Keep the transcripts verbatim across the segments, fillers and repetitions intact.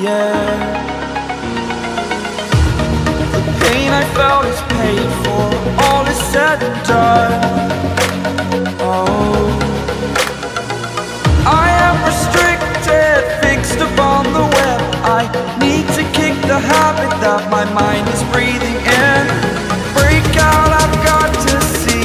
air. The pain I felt is paid for, all is said and done. Oh, I am restricted, fixed upon the web. I need to kick the habit that my mind is breathing in. Break out, I've got to see.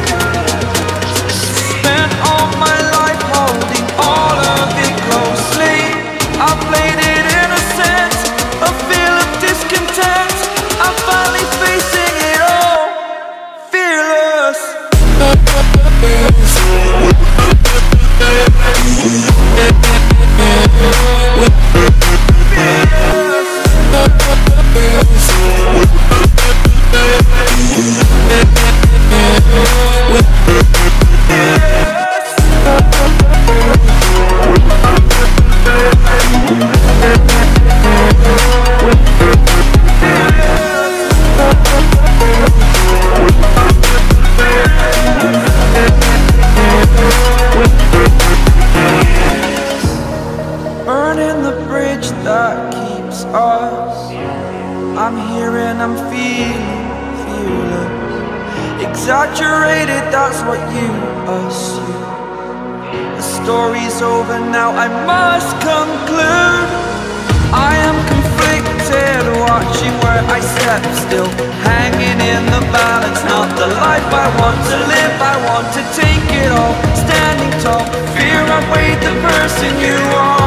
Spent all my life holding all of it closely. I played it innocent, a feel of discontent. I'm finally facing it all, fearless. Burning the bridge that keeps us. I'm here and I'm feeling fearless. Exaggerated, that's what you assume. The story's over now, I must conclude. I am conflicted, watching where I step still, hanging in the balance. Not the life I want to live, I want to take it all. Standing tall, fear I've weighed the person you are.